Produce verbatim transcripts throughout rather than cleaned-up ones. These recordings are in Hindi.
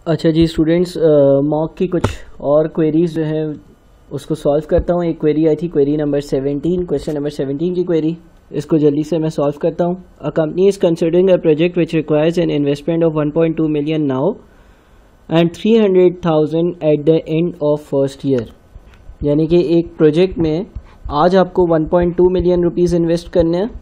अच्छा जी स्टूडेंट्स, मॉक की कुछ और क्वेरीज जो हैं उसको सॉल्व करता हूँ। एक क्वेरी आई थी, query number seventeen, question number seventeen की क्वेरी। इसको जल्दी से मैं सॉल्व करता हूँ। A company is considering a project which requires an investment of one point two million now and three hundred thousand at the end of first year. यानी कि एक प्रोजेक्ट में आज आपको one point two million rupees invest करने हैं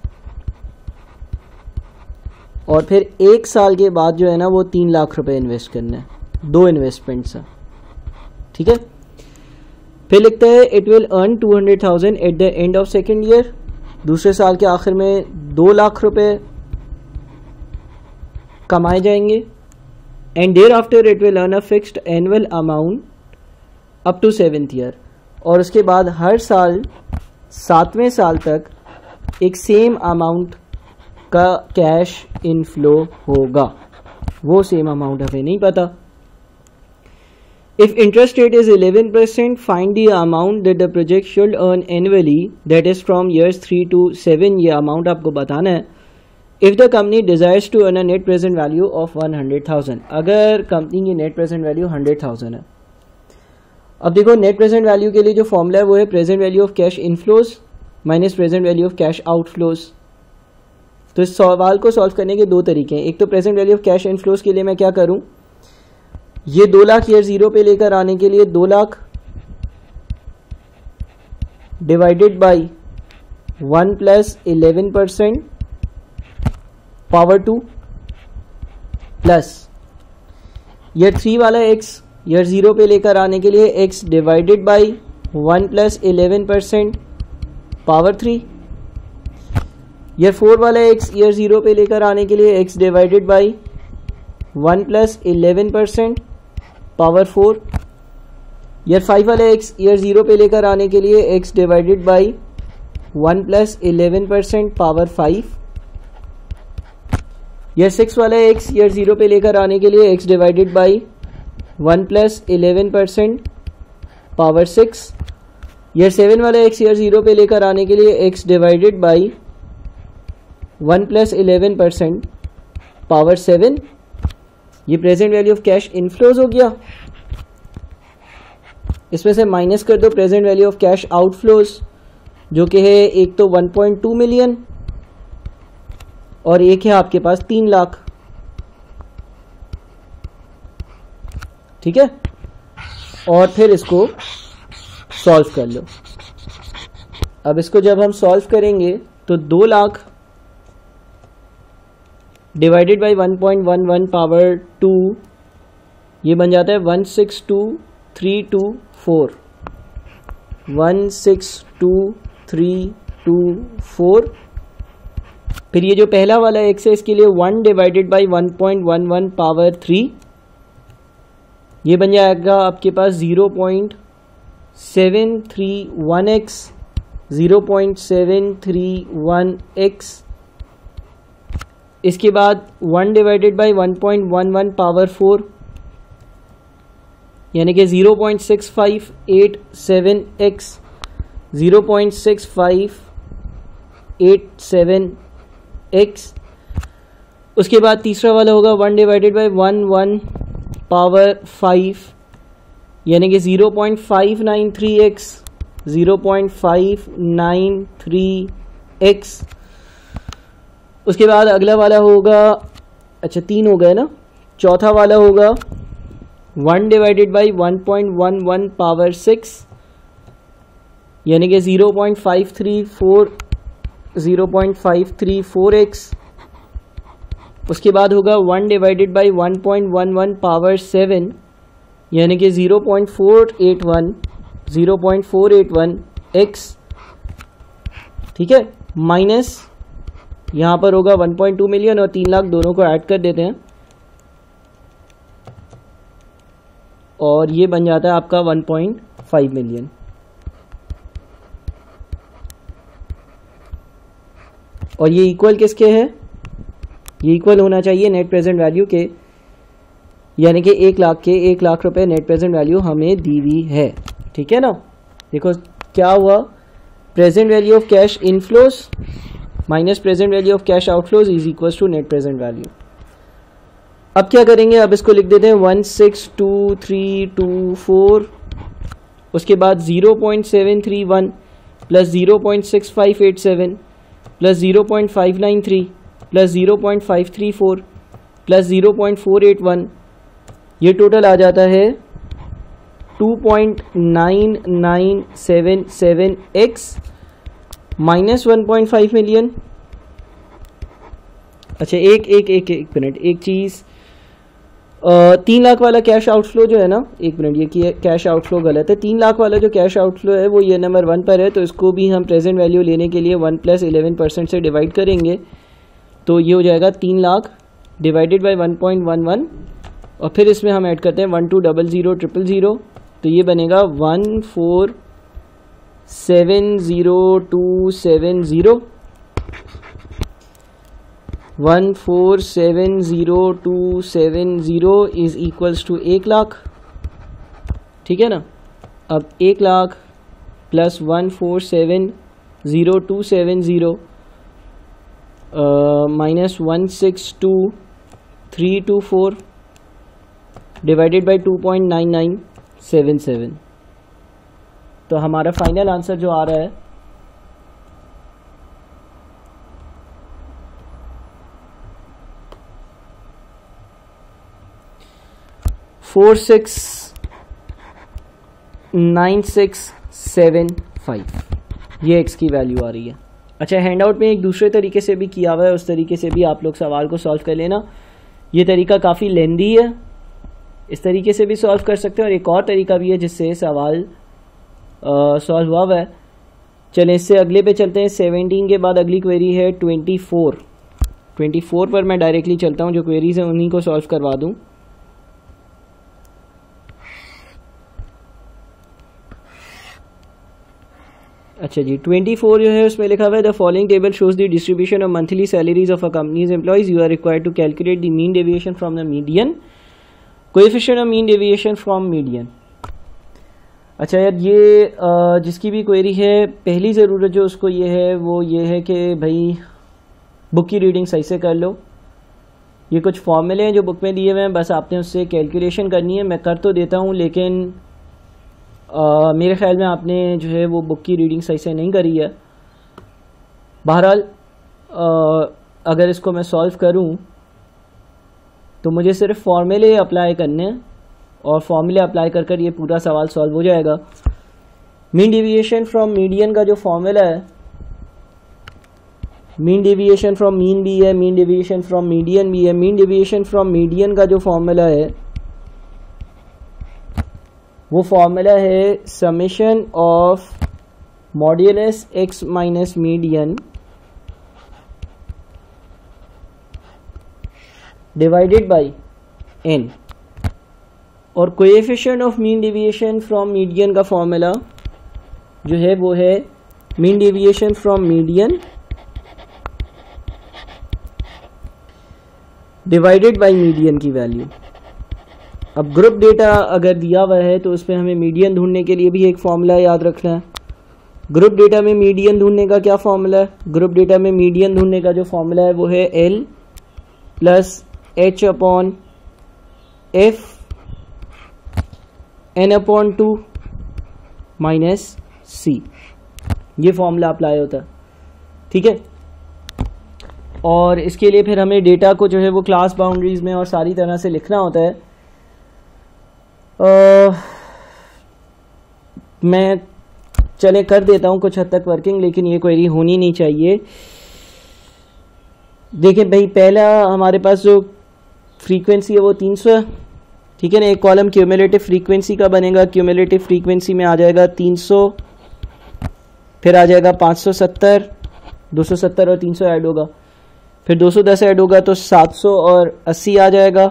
और फिर एक साल के बाद जो है ना वो तीन लाख रुपए इन्वेस्ट करना है। दो इन्वेस्टमेंट्स हैं, ठीक है। फिर लिखता है it will earn two hundred thousand at the end of second year. दूसरे साल के आखिर में दो लाख रुपए कमाए जाएंगे। And thereafter it will earn a fixed annual amount up to seventh year. और उसके बाद हर साल सातवें साल तक एक सेम अमाउंट का कैश इनफ्लो होगा। वो सेम अमाउंट हमें नहीं पता। If interest rate is eleven percent, find the amount that the project should earn annually, that is from years three to seven. ये amount आपको बताना है। If the company desires to earn a net present value of one hundred thousand, अगर कंपनी की net present value hundred thousand है। अब देखो net present value के लिए जो फॉर्मूला है वो है present value of cash inflows minus present value of cash outflows। तो इस सवाल को सॉल्व करने के दो तरीके हैं। एक तो present value of cash inflows के लिए मैं क्या करूं, ये दो लाख ईयर जीरो पे लेकर आने के लिए दो lakh divided by one plus eleven percent power two plus year three वाला एक्स ईयर जीरो पे लेकर आने के लिए X divided by one plus eleven percent power three. Year four वाला एक्स ईयर जीरो पे लेकर आने के लिए X divided by one plus eleven percent power four. Year five वाले एक्स ईयर जीरो पे लेकर आने के लिए X divided by one plus eleven percent power five. Year six वाले एक्स ईयर जीरो पे लेकर आने के लिए X divided by one plus eleven percent power six. Year seven वाले एक्स ईयर जीरो पे लेकर आने के लिए X divided by one plus eleven percent power seven. ये present value of cash inflows हो गया। इसमें से माइनस कर दो present value of cash outflows, जो कि है एक तो वन पॉइंट टू मिलियन और एक है आपके पास तीन लाख, ठीक है। और फिर इसको सॉल्व कर लो। अब इसको जब हम सॉल्व करेंगे तो दो lakh divided by one point one one power two, ये बन जाता है one six two three two four, one six two three two four. फिर ये जो पहला वाला एक्स है इसके लिए one divided by one point one one power three, ये बन जाएगा आपके पास zero point seven three one X, zero point seven three one X. इसके बाद one divided by one point one one power four, यानी कि zero point six five eight seven X, zero point six five eight seven X. उसके बाद तीसरा वाला होगा one divided by one one power five, यानी कि zero point five nine three X, zero point five nine three X. उसके बाद अगला वाला होगा, अच्छा तीन हो गए ना, चौथा वाला होगा one divided by one point one one power six, यानी कि zero point five three four, zero point five three four X. उसके बाद होगा one divided by one point one one power seven, यानी कि zero point four eight one, zero point four eight one X, ठीक है। माइनस यहाँ पर होगा वन पॉइंट टू मिलियन और तीन लाख, दोनों को ऐड कर देते हैं और ये बन जाता है आपका वन पॉइंट फाइव मिलियन। और ये इक्वल किसके है, ये इक्वल होना चाहिए नेट प्रेजेंट वैल्यू के, यानी कि एक लाख के एक लाख रुपए नेट प्रेजेंट वैल्यू हमें दी हुई है, ठीक है ना। देखो क्या हुआ, present value of cash inflows minus present value of cash outflows is equal to net present value. अब क्या करेंगे, अब इसको लिख देते हैं one six two three two four, उसके बाद zero point seven three one plus zero point six five eight seven plus zero point five nine three plus zero point five three four plus zero point four eight one, ये टोटल आ जाता है two point nine nine seven seven X minus one point five million. अच्छा एक एक एक एक मिनट, एक चीज़, तीन लाख वाला कैश आउटफ्लो जो है ना, एक मिनट, ये कि कैश आउटफ्लो गलत है। तीन लाख वाला जो कैश आउटफ्लो है वो ये नंबर वन पर है, तो इसको भी हम प्रेजेंट वैल्यू लेने के लिए वन प्लस इलेवन परसेंट से डिवाइड करेंगे, तो ये हो जाएगा तीन lakh divided by one point one one, और फिर इसमें हम ऐड करते हैं one two double zero triple zero, तो ये बनेगा one four seven zero two seven zero, one four seven zero two seven zero is equals to एक लाख, ठीक है ना। अब एक lakh plus one four seven zero two seven zero minus one six two three two four divided by two point nine nine seven seven, तो हमारा फाइनल आंसर जो आ रहा है four six nine six seven five, ये एक्स की वैल्यू आ रही है। अच्छा, हैंड आउट में एक दूसरे तरीके से भी किया हुआ है, उस तरीके से भी आप लोग सवाल को सॉल्व कर लेना। ये तरीका काफ़ी लेंदी है, इस तरीके से भी सॉल्व कर सकते हैं, और एक और तरीका भी है जिससे सवाल सॉल्व हुआ हुआ है। चलें इससे अगले पे चलते हैं। सेवनटीन के बाद अगली क्वेरी है ट्वेंटी फोर। ट्वेंटी फोर पर मैं डायरेक्टली चलता हूँ, जो क्वेरीज हैं उन्हीं को सॉल्व करवा दूँ। अच्छा जी, ट्वेंटी फोर जो है उसमें लिखा हुआ है the following table shows the distribution of monthly salaries of a company's employees, you are required to calculate the mean deviation from the median, coefficient of mean deviation from median. अच्छा यार, ये जिसकी भी क्वेरी है, पहली ज़रूरत जो उसको ये है वो ये है कि भाई बुक की रीडिंग सही से कर लो। ये कुछ फॉर्मूले हैं जो बुक में दिए हुए हैं, बस आपने उससे कैलकुलेशन करनी है। मैं कर तो देता हूँ, लेकिन आ, मेरे ख्याल में आपने जो है वो बुक की रीडिंग सही से नहीं करी है। बहरहाल अगर इसको मैं सॉल्व करूं तो मुझे सिर्फ फॉर्मूले अप्लाई करने हैं, और फॉर्मूले अप्लाई कर कर ये पूरा सवाल सॉल्व हो जाएगा। मीन डेविएशन फ्रॉम मीडियन का जो फॉर्मूला है, मीन डेविएशन फ्रॉम मीन भी है, मीन डेविएशन फ्रॉम मीडियन भी है। मीन डेविएशन फ्रॉम मीडियन का जो फॉर्मूला है वो फॉर्मूला है summation of modulus X minus median divided by N, और coefficient of mean deviation from median का फॉर्मूला जो है वो है mean deviation from median divided by median की वैल्यू। अब ग्रुप डेटा अगर दिया हुआ है तो उसमें हमें मीडियन ढूंढने के लिए भी एक फॉर्मूला याद रखना है। ग्रुप डेटा में मीडियन ढूंढने का क्या फॉर्मूला है? ग्रुप डेटा में मीडियन ढूंढने का जो फॉर्मूला है वो है L plus H upon F N upon two minus C, ये फॉर्मूला अप्लाई होता है, ठीक है। और इसके लिए फिर हमें डेटा को जो है वो क्लास बाउंड्रीज में और सारी तरह से लिखना होता है। आ, मैं चले कर देता हूँ कुछ हद तक वर्किंग, लेकिन ये क्वेरी होनी नहीं चाहिए। देखिए भाई, पहला हमारे पास जो फ्रीक्वेंसी है वो तीन सौ है, ठीक है ना। एक कॉलम क्यूमुलेटिव फ्रीक्वेंसी का बनेगा, क्यूमुलेटिव फ्रीक्वेंसी में आ जाएगा तीन सौ, फिर आ जाएगा पाँच सौ सत्तर, दो सौ सत्तर और तीन सौ ऐड होगा, फिर दो सौ दस ऐड होगा तो सात सौ और अस्सी आ जाएगा,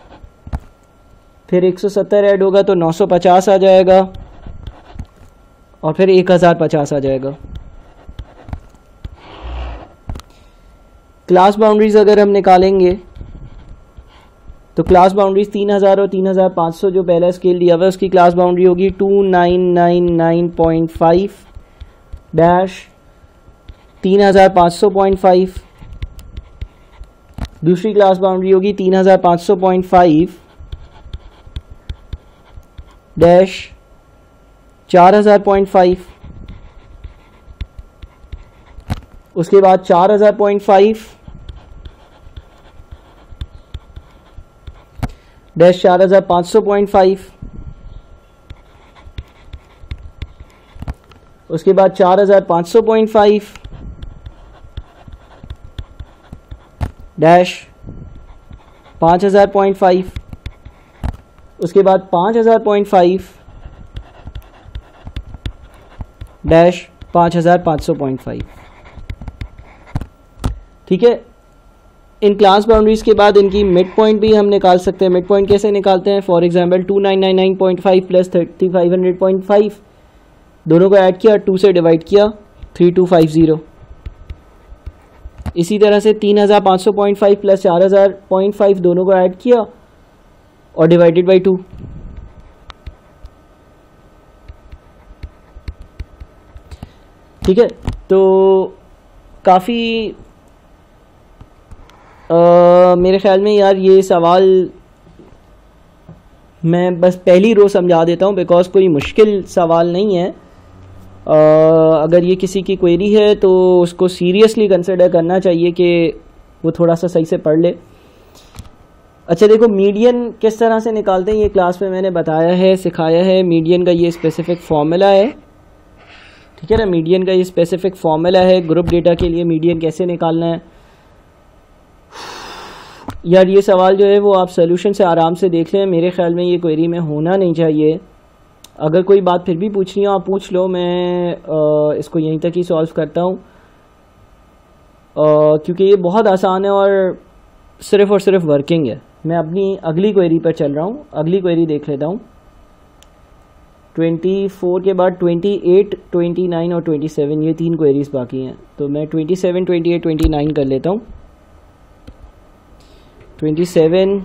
फिर एक सौ सत्तर ऐड होगा तो नौ सौ पचास आ जाएगा, और फिर एक हज़ार पचास आ जाएगा। क्लास बाउंड्रीज अगर हम निकालेंगे तो क्लास बाउंड्रीज तीन हज़ार और तीन हज़ार पाँच सौ जो पहला स्केल दिया हुआ है उसकी क्लास बाउंड्री होगी two nine nine nine point five dash तीन हज़ार पाँच सौ पॉइंट फाइव दूसरी क्लास बाउंड्री होगी तीन हज़ार पाँच सौ पॉइंट फाइव डैश चार हज़ार पॉइंट फाइव, उसके बाद चार हज़ार पॉइंट फाइव डैश चार हज़ार पाँच सौ पॉइंट फाइव, उसके बाद चार हज़ार पाँच सौ पॉइंट फाइव डैश पाँच हज़ार पॉइंट फाइव, उसके बाद पाँच हज़ार पॉइंट फाइव डैश पाँच हज़ार पाँच सौ पॉइंट फाइव। ठीक है, इन क्लास बाउंड्रीज के बाद इनकी मिड पॉइंट भी हम निकाल सकते हैं। मिड पॉइंट कैसे निकालते हैं? For example two nine nine nine point five plus thirty five hundred point five, दोनों को ऐड किया, टू से डिवाइड किया, थ्री टू फाइव ज़ीरो। इसी तरह से तीन हज़ार पाँच सौ पॉइंट फाइव प्लस चार हज़ार पॉइंट फाइव, दोनों को ऐड किया और डिवाइडेड बाई टू। ठीक है, तो काफ़ी मेरे ख्याल में यार ये सवाल मैं बस पहली रो समझा देता हूँ, बिकॉज कोई मुश्किल सवाल नहीं है। uh, अगर ये किसी की क्वेरी है तो उसको सीरियसली कंसिडर करना चाहिए कि वो थोड़ा सा सही से पढ़ ले। अच्छा देखो, मीडियन किस तरह से निकालते हैं ये क्लास में मैंने बताया है, सिखाया है। मीडियन का ये स्पेसिफिक फॉर्मूला है, ठीक है ना, मीडियन का ये स्पेसिफिक फॉर्मूला है। ग्रुप डेटा के लिए मीडियन कैसे निकालना है यार, ये सवाल जो है वो आप सोल्यूशन से आराम से देख लें। मेरे ख्याल में ये क्वेरी में होना नहीं चाहिए। अगर कोई बात फिर भी पूछनी हो आप पूछ लो, मैं आ, इसको यहीं तक ही सॉल्व करता हूँ, क्योंकि ये बहुत आसान है और सिर्फ़ और सिर्फ वर्किंग है। मैं अपनी अगली क्वेरी पर चल रहा हूँ, अगली क्वेरी देख लेता हूँ। ट्वेंटी फोर के बाद ट्वेंटी एट, ट्वेंटी नाइन और ट्वेंटी सेवन, ये तीन क्वेरीज बाकी हैं, तो मैं twenty seven, twenty eight, twenty nine कर लेता हूँ। ट्वेंटी सेवन,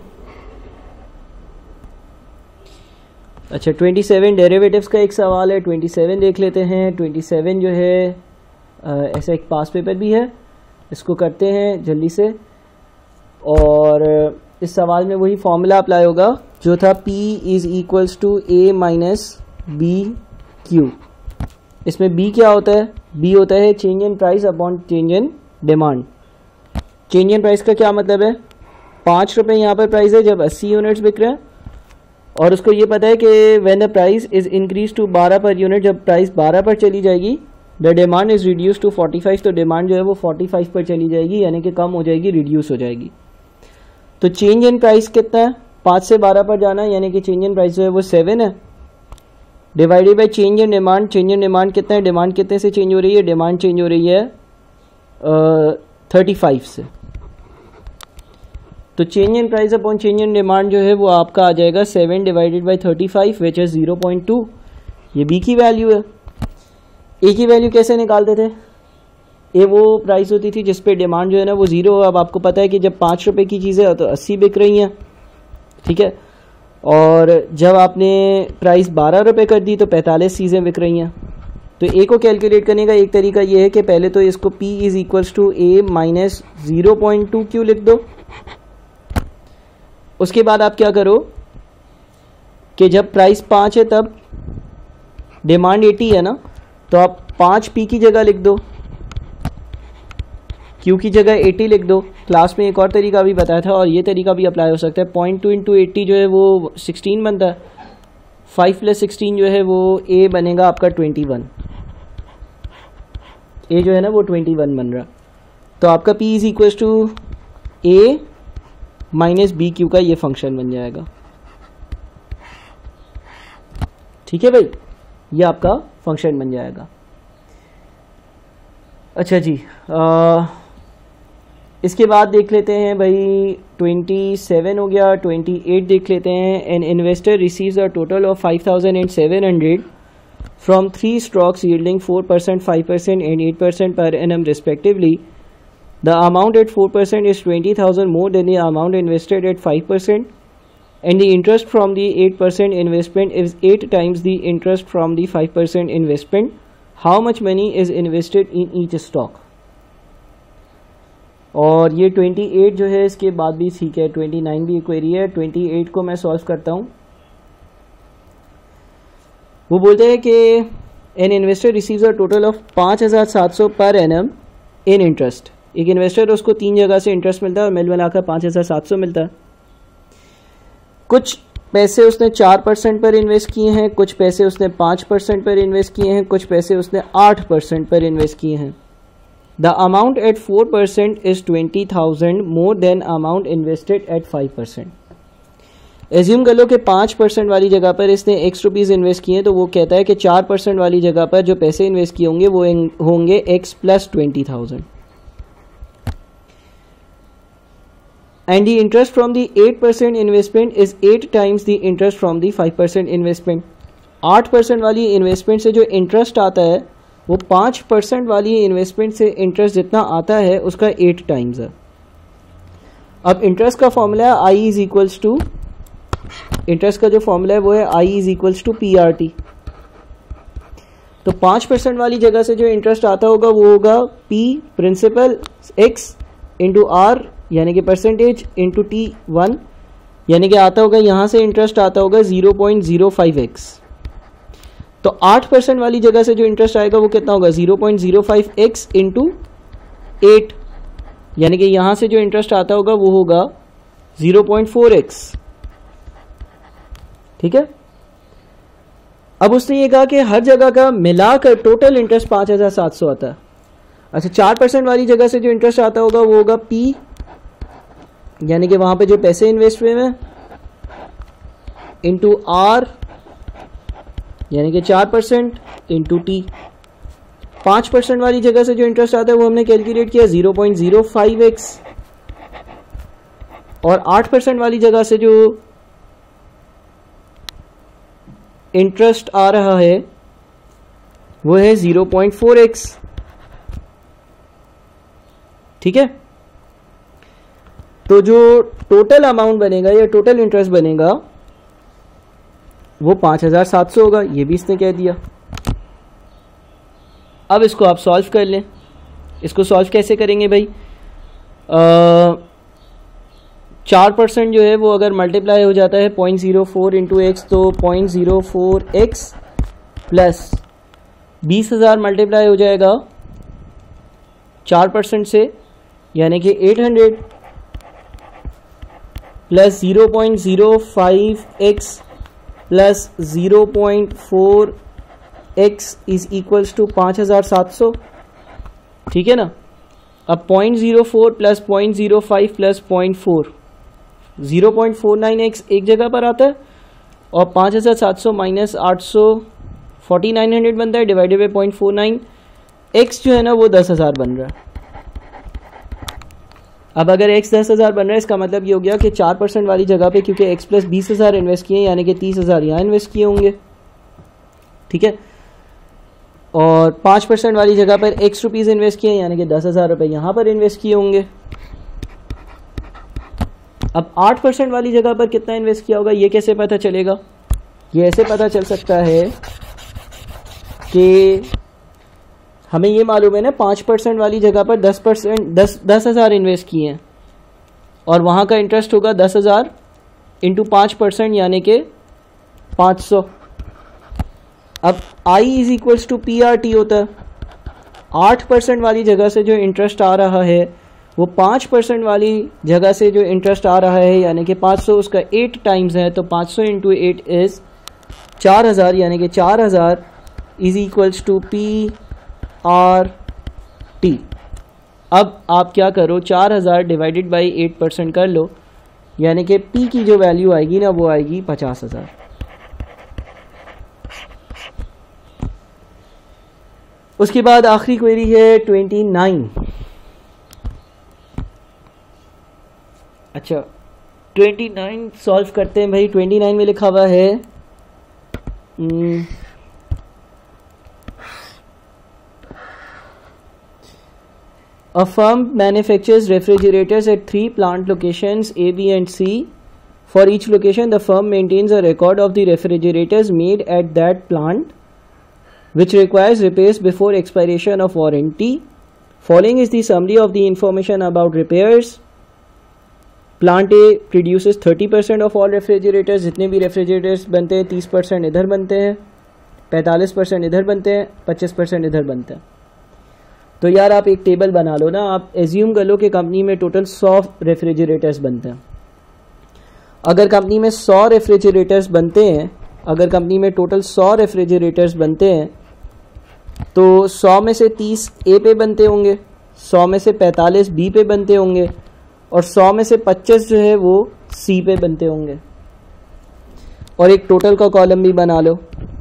अच्छा ट्वेंटी सेवन डेरिवेटिव्स का एक सवाल है, ट्वेंटी सेवन देख लेते हैं। ट्वेंटी सेवन जो है आ, ऐसा एक पास पेपर भी है, इसको करते हैं जल्दी से। और इस सवाल में वही फॉर्मूला अप्लाई होगा जो था P is equals to A minus B Q. इसमें B क्या होता है? B होता है change in price upon change in demand. Change in price का क्या मतलब है? पाँच रुपये यहाँ पर प्राइस है जब अस्सी यूनिट्स बिक रहे हैं, और उसको ये पता है कि when the price is increase to बारह पर यूनिट, जब प्राइस बारह पर चली जाएगी, the demand is reduce to forty five, तो डिमांड जो है वो फोर्टी फाइव पर चली जाएगी, यानी कि कम हो जाएगी, रिड्यूस हो जाएगी। तो चेंज इन प्राइस कितना है? पाँच से बारह पर जाना है, यानी कि चेंज इन प्राइस जो है वो सेवन है, divided by change in demand. Change in demand कितना है? डिमांड कितने से चेंज हो रही है? डिमांड चेंज हो रही है थर्टी फाइव से। तो change in price upon change in demand जो है वो आपका आ जाएगा seven divided by thirty five which is zero point two. ये बी की वैल्यू है। ए की वैल्यू कैसे निकालते थे? ए वो प्राइस होती थी जिस पे डिमांड जो है ना वो ज़ीरो। अब आपको पता है कि जब पाँच रुपये की चीज़ें तो अस्सी बिक रही हैं, ठीक है, और जब आपने प्राइस बारह रुपये कर दी तो पैंतालीस चीज़ें बिक रही हैं। तो ए को कैलकुलेट करने का एक तरीका ये है कि पहले तो इसको P is equals to A minus zero point two Q लिख दो। उसके बाद आप क्या करो कि जब प्राइस पाँच है तब डिमांड एटी है ना, तो आप पाँच पी की जगह लिख दो, क्यू की जगह एटी लिख दो। क्लास में एक और तरीका भी बताया था और ये तरीका भी अप्लाई हो सकता है। पॉइंट टू इंटू एट्टी जो है वो सिक्सटीन बनता है, फाइव प्लस सिक्सटीन जो है वो ए बनेगा आपका ट्वेंटी वन। ए जो है ना वो ट्वेंटी वन बन रहा, तो आपका P is equal to A minus B Q का ये फंक्शन बन जाएगा। ठीक है भाई, ये आपका फंक्शन बन जाएगा। अच्छा जी, आ, इसके बाद देख लेते हैं भाई ट्वेंटी सेवन हो गया, ट्वेंटी एट देख लेते हैं। An investor receives a total of five thousand and seven hundred from three stocks yielding four percent, five percent and eight percent per annum respectively. The amount at four percent is twenty thousand more than the amount invested at five percent, and the interest from the eight percent investment is eight times the interest from the five percent investment. How much money is invested in each stock? और ये अट्ठाईस जो है इसके बाद भी ठीक है, उनतीस भी क्वेरी है। अट्ठाईस को मैं सॉल्व करता हूँ। वो बोलते हैं कि an investor receives a total of पाँच हज़ार सात सौ पर एनम इन इंटरेस्ट। एक इन्वेस्टर उसको तीन जगह से इंटरेस्ट मिलता है और मिल मिलाकर पाँच हज़ार सात सौ मिलता है। कुछ पैसे उसने चार परसेंट पर इन्वेस्ट किए हैं, कुछ पैसे उसने पाँच परसेंट पर इन्वेस्ट किए हैं, कुछ पैसे उसने आठ परसेंट पर इन्वेस्ट किए हैं। The amount at four percent is twenty thousand more than amount invested at five percent. Assume कर लो कि पाँच परसेंट वाली जगह पर इसने एक्स रुपीज़ इन्वेस्ट किए हैं, तो वो कहता है कि चार परसेंट वाली जगह पर जो पैसे इन्वेस्ट किए होंगे वो होंगे X plus twenty thousand. And the interest from the eight percent investment is eight times the interest from the five percent investment. आठ परसेंट वाली इन्वेस्टमेंट से जो इंटरेस्ट आता है वो पाँच परसेंट वाली इन्वेस्टमेंट से इंटरेस्ट जितना आता है उसका एट टाइम्स है। अब इंटरेस्ट का फॉर्मूला है I is equals to, interest का जो फॉर्मूला है वो है I is equals to P R T. तो पाँच परसेंट वाली जगह से जो इंटरेस्ट आता होगा वो होगा P principal X into R यानी कि परसेंटेज इंटू टी वन, यानी कि आता होगा यहाँ से इंटरेस्ट आता होगा zero point zero five X. तो आठ परसेंट वाली जगह से जो इंटरेस्ट आएगा वो कितना होगा zero point zero five X into eight, यानी कि यहाँ से जो इंटरेस्ट आता होगा वो होगा ज़ीरो पॉइंट फोर एक्स। ठीक है। अब उसने ये कहा कि हर जगह का मिलाकर टोटल इंटरेस्ट पाँच हज़ार सात सौ आता है। अच्छा, चार परसेंट वाली जगह से जो इंटरेस्ट आता होगा वो होगा पी, यानी कि वहां पे जो पैसे इन्वेस्ट हुए हैं, इंटू आर यानी कि चार परसेंट इंटू टी। पाँच परसेंट वाली जगह से जो इंटरेस्ट आता है वो हमने कैलकुलेट किया zero point zero five X, और आठ परसेंट वाली जगह से जो इंटरेस्ट आ रहा है वो है ज़ीरो पॉइंट फोर एक्स। ठीक है। तो जो टोटल अमाउंट बनेगा या टोटल इंटरेस्ट बनेगा वो पाँच हज़ार सात सौ होगा, ये भी इसने कह दिया। अब इसको आप सॉल्व कर लें। इसको सॉल्व कैसे करेंगे भाई? चार परसेंट जो है वो अगर मल्टीप्लाई हो जाता है point zero four into X, तो point zero four X plus बीस हज़ार मल्टीप्लाई हो जाएगा चार परसेंट से, यानी कि eight hundred plus zero point zero five X plus zero point four X is equals to पाँच हज़ार सात सौ। ठीक है ना। अब point zero four plus point zero five plus point four, zero point four nine X एक जगह पर आता है, और पाँच हज़ार सात सौ माइनस आठ सौ फोर्टी नाइन हंड्रेड बनता है, divided by point four nine X जो है ना वो दस हज़ार बन रहा है। अब अगर x दस हज़ार बन रहा है, इसका मतलब ये हो गया कि चार परसेंट वाली जगह पे क्योंकि x प्लस बीस हज़ार इन्वेस्ट किए, यानी कि तीस हज़ार यहाँ इन्वेस्ट किए होंगे। ठीक है। और पाँच परसेंट वाली जगह पर x रुपीज़ इन्वेस्ट किए, यानी कि दस हज़ार रुपये यहाँ पर इन्वेस्ट किए होंगे। अब आठ परसेंट वाली जगह पर कितना इन्वेस्ट किया होगा ये कैसे पता चलेगा? ये ऐसे पता चल सकता है कि हमें ये मालूम है ना पाँच परसेंट वाली जगह पर दस परसेंट दस दस हज़ार इन्वेस्ट किए हैं, और वहाँ का इंटरेस्ट होगा दस हज़ार इंटू पाँच परसेंट यानी कि पाँच सौ। अब I is equals to P R T होता है। आठ परसेंट वाली जगह से जो इंटरेस्ट आ रहा है वो पाँच परसेंट वाली जगह से जो इंटरेस्ट आ रहा है यानी कि पाँच सौ, उसका एट टाइम्स है, तो पाँच सौ इंटू एट इज़ चार हज़ार, यानी कि चार हज़ार is equals to P R T. अब आप क्या करो, चार हज़ार डिवाइडेड बाई एट परसेंट कर लो, यानी कि पी की जो वैल्यू आएगी ना वो आएगी पचास हज़ार। उसके बाद आखिरी क्वेरी है ट्वेंटी नाइन। अच्छा, ट्वेंटी नाइन सॉल्व करते हैं भाई। ट्वेंटी नाइन में लिखा हुआ है A firm manufactures refrigerators at three plant locations A, B and C. For each location, the firm maintains a record of the refrigerators made at that plant, which requires repairs before expiration of warranty. Following is the summary of the information about repairs. Plant A produces thirty percent of all refrigerators, जितने भी रेफ्रिजरेटर्स बनते हैं तीस परसेंट इधर बनते हैं, पैंतालीस परसेंट इधर बनते हैं, पच्चीस परसेंट इधर बनते हैं। तो यार आप एक टेबल बना लो ना, आप एज्यूम कर लो कि कंपनी में टोटल सौ रेफ्रिजरेटर्स बनते हैं। अगर कंपनी में सौ रेफ्रिजरेटर्स बनते हैं अगर कंपनी में टोटल सौ रेफ्रिजरेटर्स बनते हैं तो सौ में से तीस ए पे बनते होंगे, सौ में से पैंतालीस बी पे बनते होंगे और सौ में से पच्चीस जो है वो सी पे बनते होंगे। और एक टोटल का कॉलम भी बना लो।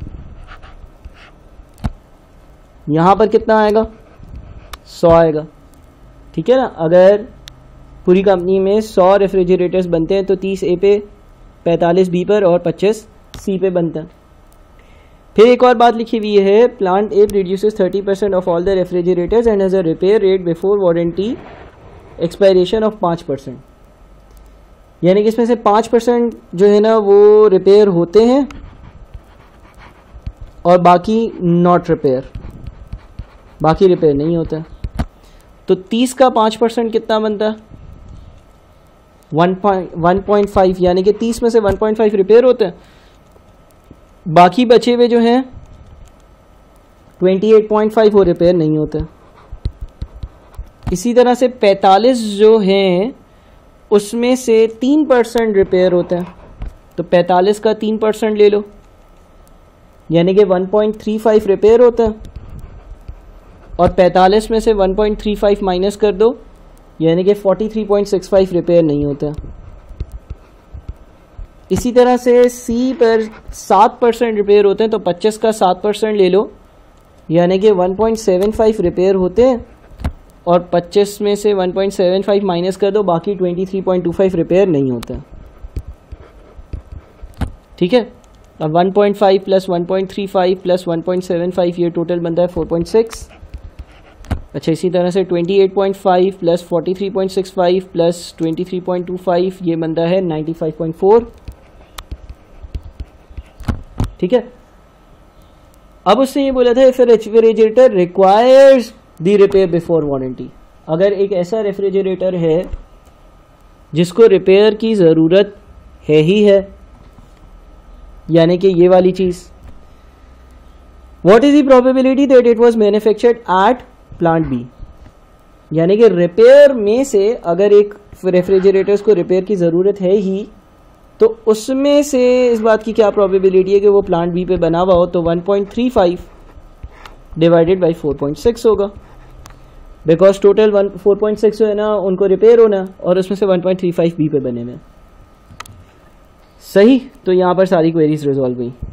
यहां पर कितना आएगा? सौ आएगा, ठीक है ना। अगर पूरी कंपनी में सौ रेफ्रिजरेटर्स बनते हैं तो तीस ए पे, पैंतालीस बी पर और पच्चीस सी पे बनते हैं। फिर एक और बात लिखी हुई है, plant A produces thirty percent of all the refrigerators and has a repair rate before warranty expiration of पाँच परसेंट। यानी कि इसमें से पाँच परसेंट जो है ना वो रिपेयर होते हैं और बाकी नॉट रिपेयर, बाकी रिपेयर नहीं होता। तो तीस का पाँच परसेंट कितना बनता है? वन पॉइंट फाइव, यानी कि तीस में से वन पॉइंट फाइव रिपेयर होते हैं, बाकी बचे हुए जो हैं अट्ठाईस पॉइंट फाइव वो रिपेयर नहीं होते। इसी तरह से पैंतालीस जो हैं उसमें से तीन परसेंट रिपेयर होते हैं, तो पैंतालीस का तीन परसेंट ले लो, यानी कि one point three five repair होता है और पैंतालीस में से one point three five minus कर दो, यानी कि तैंतालीस पॉइंट सिक्स फाइव रिपेयर नहीं होता। इसी तरह से सी पर सात परसेंट रिपेयर होते हैं, तो पच्चीस का सात परसेंट ले लो, यानी कि one point seven five repair होते हैं और पच्चीस में से one point seven five minus कर दो, बाकी तेईस पॉइंट टू फाइव रिपेयर नहीं होता। ठीक है। अब one point five plus one point three five plus one point seven five ये टोटल बनता है फोर पॉइंट सिक्स। अच्छा, इसी तरह से अट्ठाईस पॉइंट फाइव प्लस तैंतालीस पॉइंट सिक्स फाइव प्लस तेईस पॉइंट टू फाइव ये बनता है पचानवे पॉइंट फोर। ठीक है। अब उसने ये बोला था if refrigerator requires the repair before warranty, अगर एक ऐसा रेफ्रिजरेटर है जिसको रिपेयर की ज़रूरत है ही है, यानी कि ये वाली चीज़, what is the probability that it was manufactured at plant B, यानी कि रिपेयर में से अगर एक रेफ्रिजरेटर्स को रिपेयर की ज़रूरत है ही तो उसमें से इस बात की क्या प्रोबेबिलिटी है कि वो प्लांट बी पे बना हुआ हो, तो one point three five divided by four point six होगा, because total one four point six जो है ना उनको रिपेयर होना और उसमें से one point three five B पे बने हुए। सही। तो यहाँ पर सारी क्वेरीज रिजॉल्व हुई।